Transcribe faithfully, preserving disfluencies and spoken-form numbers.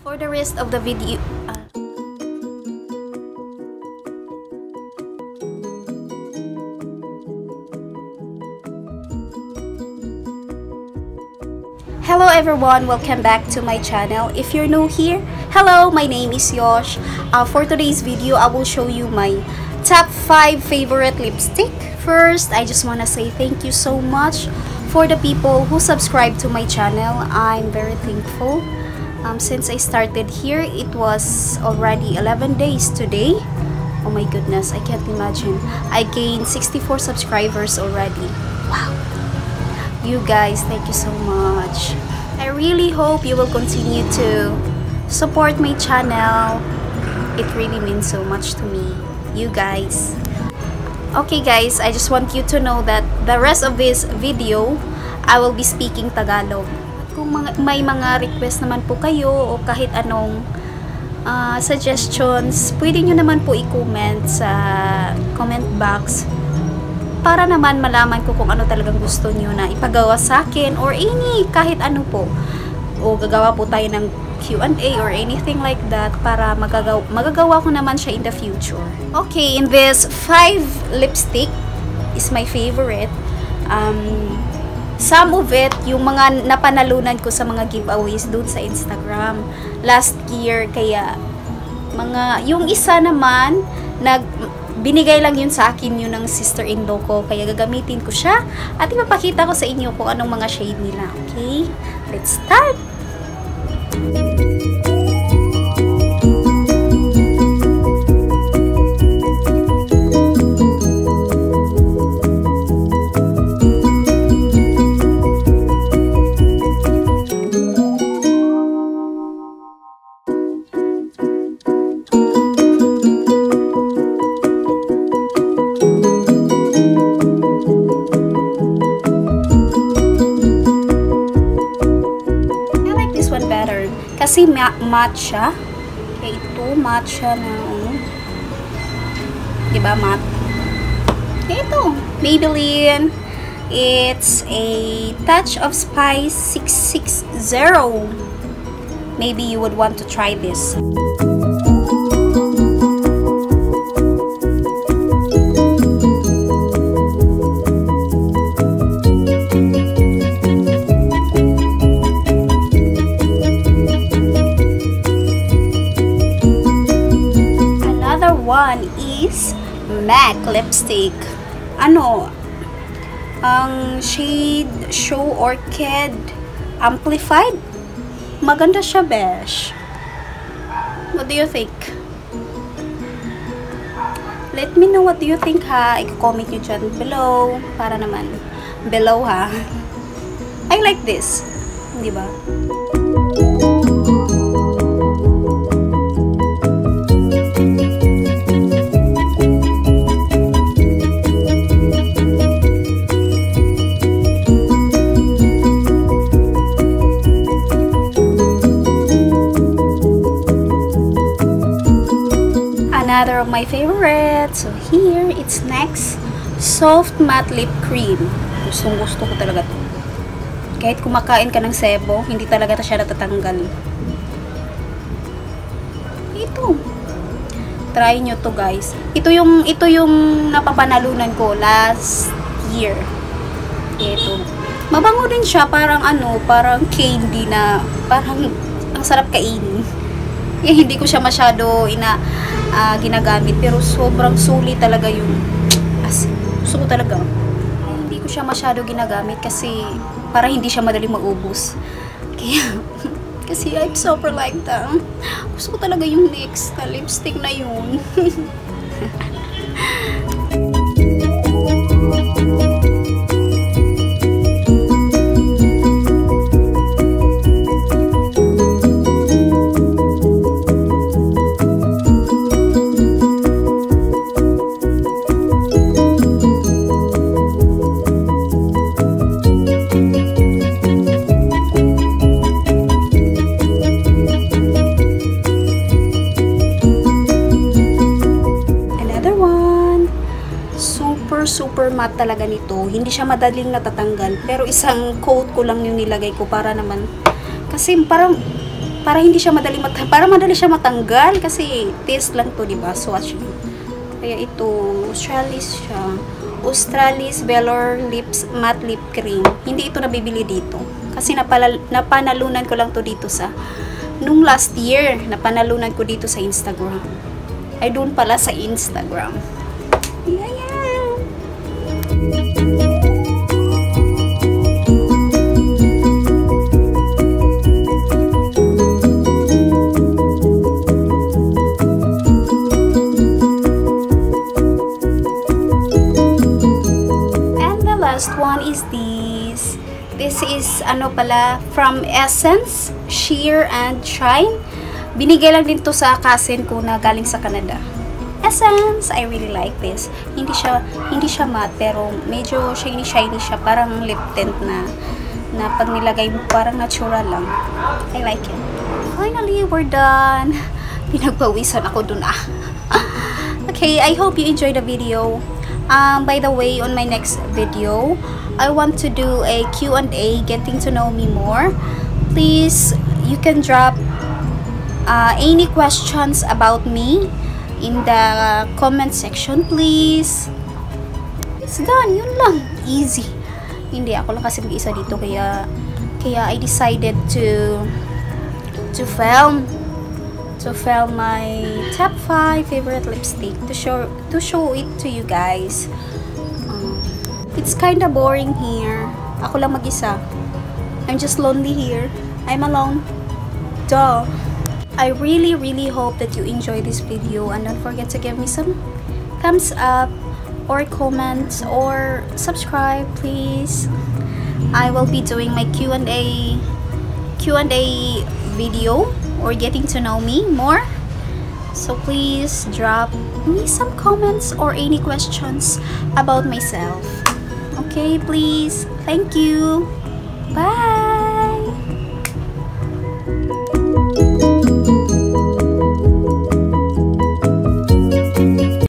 For the rest of the video, uh, hello everyone, welcome back to my channel. If you're new here, hello, my name is Yosh. Uh, for today's video, I will show you my top five favorite lipstick. First, I just want to say thank you so much for the people who subscribe to my channel. I'm very thankful. Um, since I started here, it was already eleven days today. Oh my goodness, I can't imagine. I gained sixty-four subscribers already. Wow. You guys, thank you so much. I really hope you will continue to support my channel. It really means so much to me, you guys. Okay guys, I just want you to know that the rest of this video, I will be speaking Tagalog. Kung mga, may mga request naman po kayo o kahit anong uh, suggestions, pwede nyo naman po i-comment sa comment box para naman malaman ko kung ano talagang gusto nyo na ipagawa sa akin or any kahit ano po. O gagawa po tayo ng Q and A or anything like that para magagawa, magagawa ko naman siya in the future. Okay, in this five lipstick is my favorite. Um, some of it, yung mga napanalunan ko sa mga giveaways doon sa Instagram last year. Kaya, mga, yung isa naman, nag, binigay lang yun sa akin yun ng sister-in-law ko. Kaya gagamitin ko siya at ipapakita ko sa inyo kung anong mga shade nila. Okay? Let's start! Kasi matte siya. Okay, ito matte siya na ano. Diba matte? Ito, Maybelline. It's a Touch of Spice six sixty. Maybe you would want to try this. One is M A C lipstick. Ano? Ang shade Show Orchid Amplified. Maganda siya, besh. What do you think? Let me know what do you think, ha. I-comment nyo dyan below. Para naman. Below, ha. I like this. Di ba? Another of my favorites. So here, it's next. Soft Matte Lip Cream. Gustong gusto ko talaga to. Kahit kumakain ka ng sebo, hindi talaga siya natatanggal. Ito. Try nyo to guys. Ito yung, ito yung napapanalunan ko last year. Ito. Mabango din siya. Parang ano, parang candy na, parang ang sarap kainin. Eh, hindi ko siya masyado ina uh, ginagamit, pero sobrang sulit talaga yung as gusto ko talaga. Eh, hindi ko siya masyado ginagamit kasi para hindi siya madaling maubos. Kaya kasi I'm super like that. Gusto ko talaga yung next na lipstick na yun. super matte talaga nito. Hindi siya madaling natatanggal. Pero isang coat ko lang yung nilagay ko para naman, kasi parang para hindi siya madali mat para madali siya matanggal kasi test lang to, di ba? Swatch lang. Kaya ito, Australis siya. Australis Velour Lips Matte Lip Cream. Hindi ito nabibili dito. Kasi napalal, napanalunan ko lang to dito sa nung last year, napanalunan ko dito sa Instagram. Ay, doon pala sa Instagram. Yeah, yeah. And the last one is this. This is ano pala, from Essence, Sheer and Shine. Binigay lang din to sa cousin ko na galing sa Canada. Essence, I really like this. Hindi siya hindi siya matte pero medyo shiny shiny siya, parang lip tint na na pag nilagay mo parang natural lang. I like it. Finally, we're done. Pinagpawisan ako dun ah. Okay, I hope you enjoyed the video. Um, by the way, on my next video, I want to do a Q and A, getting to know me more. Please, you can drop uh, any questions about me in the comment section, please. It's done, yun lang. Easy. Hindi, ako lang kasi mag-isa dito, kaya kaya I decided to to film to film my top five favorite lipstick to show to show it to you guys. Um, it's kind of boring here. Ako lang mag-isa. I'm just lonely here. I'm alone. Duh. I really really hope that you enjoy this video, and don't forget to give me some thumbs up or comments or subscribe, please. I will be doing my Q and A Q and A video or getting to know me more. So please drop me some comments or any questions about myself. Okay, please. Thank you. Bye.